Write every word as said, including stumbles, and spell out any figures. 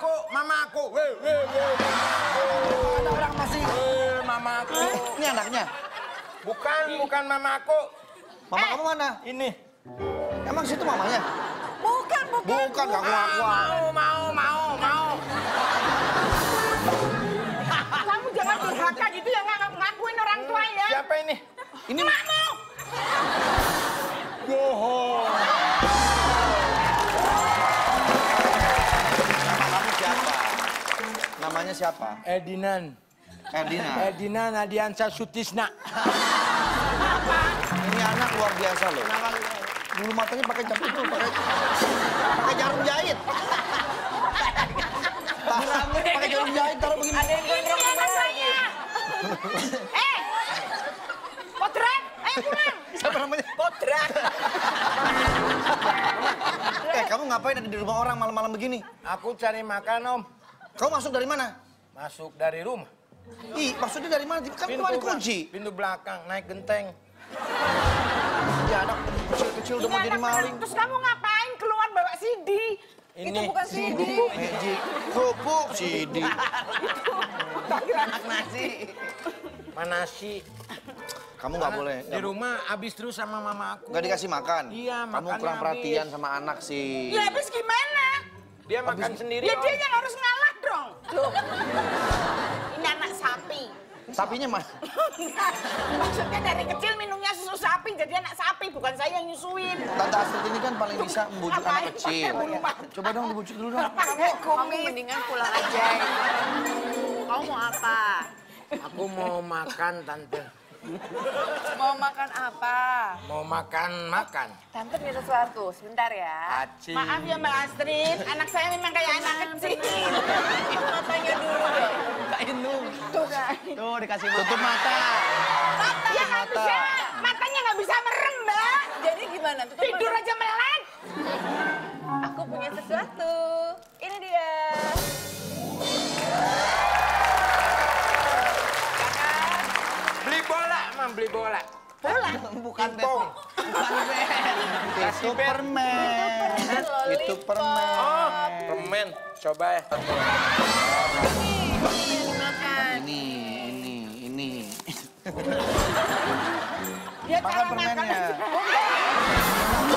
mamaku, mamaku. Weh, weh, weh, mamaku. Ada orang masih. Weh, mamaku. Ini anaknya? Bukan, bukan mamaku. Mama Eh. kamu mana? Ini. Emang situ mamanya? Bukan, bukan. Bukan, gak Ah, ngaku-ngaku. mau, mau, mau, mau. Kamu jangan durhaka gitu ya, nggak ngakuin orang tua ya. Siapa ini? Ini Makmu. Bohong. nama kamu siapa? Namanya siapa? Edinan. Erdina. Edinan Adiansa Sutisna. Ini anak luar biasa loh. Bulu matanya pakai cap itu, pakai pakai jarum jahit. Pakai jarum jahit taruh begini. Ini anak saya. Eh, Kodrat, ayo pulang. Siapa namanya? Kodrat. Eh, kamu ngapain ada di rumah orang malam-malam begini? Aku cari makan, Om. Kamu masuk dari mana? Masuk dari rumah. Ih, maksudnya dari mana? Kan cuma dikunci. Pintu belakang, naik genteng. Ya, anak kecil-kecil udah mau jadi maling. Terus kamu ngapain keluar bawa C D? Ini. Itu bukan C D. Magic, kerupuk, C D. Anak nasi. Mana sih? Kamu nggak boleh. Di rumah habis terus sama mama aku. Nggak dikasih makan? Iya, Kamu makannya kurang habis. perhatian sama anak sih. Ya habis gimana? Dia makan sendiri. Ya Om. dia yang harus ngalah dong. Tuh. Ini anak sapi. Sapinya mana? Maksudnya dari kecil minumnya susu sapi, jadi anak sapi, bukan saya yang nyusuin. Tante Astrid ini kan paling bisa membujuk anak Ngapain kecil. pakai bulu mata? Coba dong dibujuk dulu dong. Pakai Kamu kumis. mendingan pulang aja. Kamu mau apa? Aku mau makan, Tante. Mau makan apa? Mau makan, makan. Tante punya sesuatu, sebentar ya. Aci. Maaf ya Mbak Astrid, anak saya memang kayak anak kecil. Matanya dulu dong. Kak Indung. Tuh kan. Tuh dikasih tutup mata. Mata ya nggak mata. bisa, matanya nggak bisa merem Mbak. Jadi gimana? Tutup Tidur mata. aja melek. Aku punya sesuatu. Ini dia. Beli bola, Mam, beli bola. Bola. Bukan Pingpong. Itu permen. Itu permen. Oh, permen. Coba ya. Ini yang dimakan. Ini, ini, ini. Dia Makan cara permennya. makan.